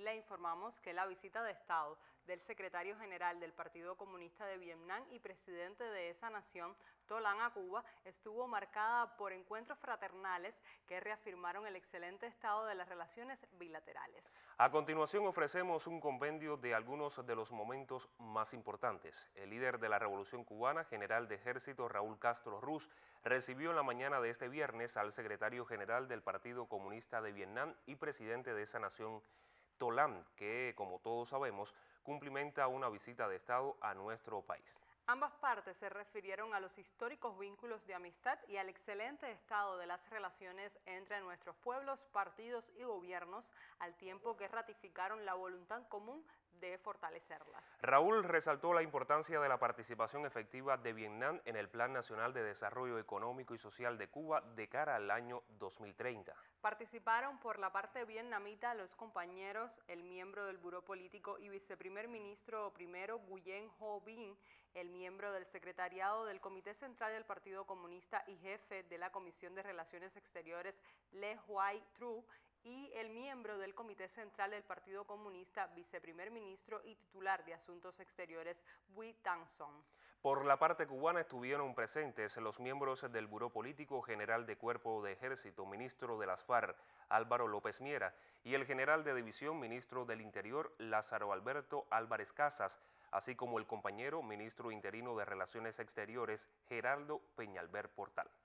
le informamos que la visita de Estado del secretario general del Partido Comunista de Vietnam y presidente de esa nación, To Lam, a Cuba, estuvo marcada por encuentros fraternales que reafirmaron el excelente estado de las relaciones bilaterales. A continuación ofrecemos un compendio de algunos de los momentos más importantes. El líder de la Revolución Cubana, general de Ejército Raúl Castro Ruz, recibió en la mañana de este viernes al secretario general del Partido Comunista de Vietnam y presidente de esa nación, To Lam, que, como todos sabemos, cumplimenta una visita de Estado a nuestro país. Ambas partes se refirieron a los históricos vínculos de amistad y al excelente estado de las relaciones entre nuestros pueblos, partidos y gobiernos, al tiempo que ratificaron la voluntad común de fortalecerlas. Raúl resaltó la importancia de la participación efectiva de Vietnam en el Plan Nacional de Desarrollo Económico y Social de Cuba de cara al año 2030. Participaron por la parte vietnamita los compañeros, el miembro del Buró Político y viceprimer ministro primero Nguyen Ho Binh, el miembro del secretariado del Comité Central del Partido Comunista y jefe de la Comisión de Relaciones Exteriores Le Hoai Tru, y el miembro del Comité Central del Partido Comunista, viceprimer ministro y titular de Asuntos Exteriores, Bui Thanh Son. Por la parte cubana estuvieron presentes los miembros del Buró Político, general de Cuerpo de Ejército, ministro de las FARC, Álvaro López Miera, y el general de División, ministro del Interior, Lázaro Alberto Álvarez Casas, así como el compañero ministro interino de Relaciones Exteriores, Gerardo Peñalver Portal.